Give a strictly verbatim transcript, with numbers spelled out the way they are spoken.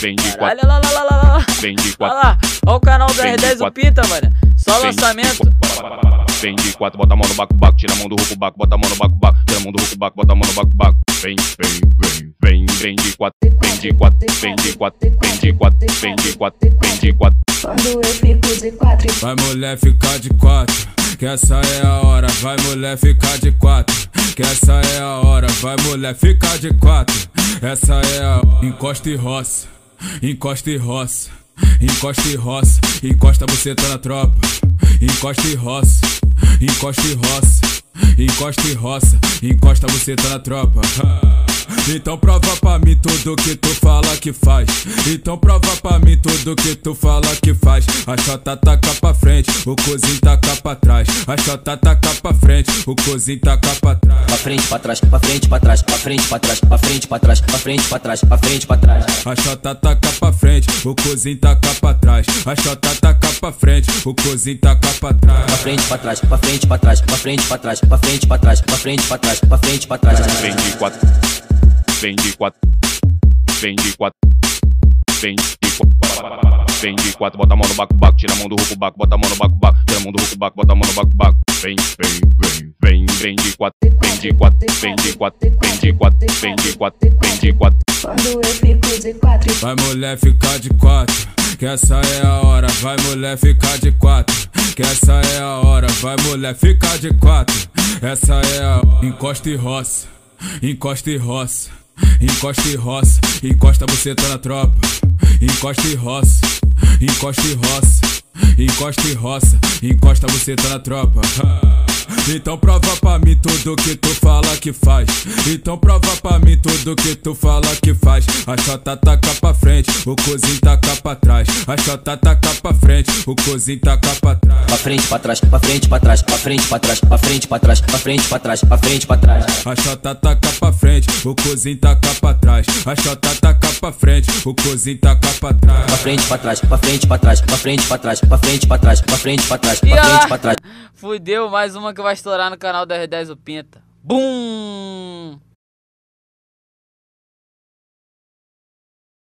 Vem de quatro. Olha lá, lá, lá, lá, lá. Vem de Olha quatro. lá, olha o canal do Vem R de dez o quatro. Pinta, mano. Só Vem de lançamento. quatro. Vem de quatro, bota a mão no baco, baco, tira a mão do ruco, baco, bota a mão no baco, baco, tira a mão do ruco, baco, bota a mão no baco, baco. Vem, vem, vem, vem, vem de quatro, vem de quatro, vem de quatro, vem de quatro, vem de quatro, vem de quatro. Quando eu fico de quatro. Vai mulher ficar de quatro, que essa é a hora. Vai mulher ficar de quatro, que essa é a hora. Vai mulher ficar de quatro, essa é a hora. Encosta e roça, encosta e roça, encosta e roça, encosta você tá na tropa. Encosta e roça, encosta e roça, encosta e roça, encosta você tá na tropa. Então prova pra mim tudo que tu fala que faz. Então prova pra mim tudo que tu fala que faz. A chota taca pra frente, o cozinho taca pra trás. A chota taca pra frente, o cozinho taca pra trás. Pra frente, pra trás, pra frente, pra trás, pra frente, pra trás, pra frente, pra trás, pra frente, pra trás, pra frente, pra trás. A chota taca pra frente, o cozinho taca pra trás. A chota taca pra frente, o cozinho taca pra trás. Pra frente, pra trás, pra frente, pra trás, pra frente, pra trás, pra frente, pra trás, pra frente, pra trás, pra frente, pra trás. Vem de quatro, vem de quatro, vem de quatro, vem de quatro, vem de quatro, bota a mão no baco, baco, tira a mão do ruco, baco, bota a mão no baco, baco, tira a mão do ruco, baco, bota a mão no baco, baco. Vem, vem, vem, vem, vem de quatro, vem de quatro, vem de quatro, vem de quatro, vem de quatro, vem de quatro. Quando eu fico de quatro. Vai mulher ficar de quatro, que essa é a hora. Vai mulher ficar de quatro, que essa é a hora. Vai mulher ficar de quatro, essa é a hora. Encosta e roça, encosta e roça, encosta e roça, encosta você tá na tropa. Encosta e roça, encosta e roça, encosta e roça, encosta você tá na tropa. Então prova pra mim tudo que tu fala que faz. Então prova pra mim tudo que tu fala que faz. A chota taca pra frente, o cozinho taca pra trás. A chota taca pra frente, o cozinho taca pra trás. Pra frente, pra trás, pra frente, pra trás, pra frente, pra trás, pra frente, pra trás, pra frente, pra trás, pra frente, pra trás. A chota taca pra frente, o cozinho taca pra trás. A chota taca pra frente, o cozinho taca pra trás. Pra frente, pra trás, pra frente, pra trás, pra frente, pra trás, pra frente, pra trás, pra frente, pra trás, E pra ó, frente, pra trás. fudeu, mais uma que vai estourar no canal do R dez o Pinta. Bum!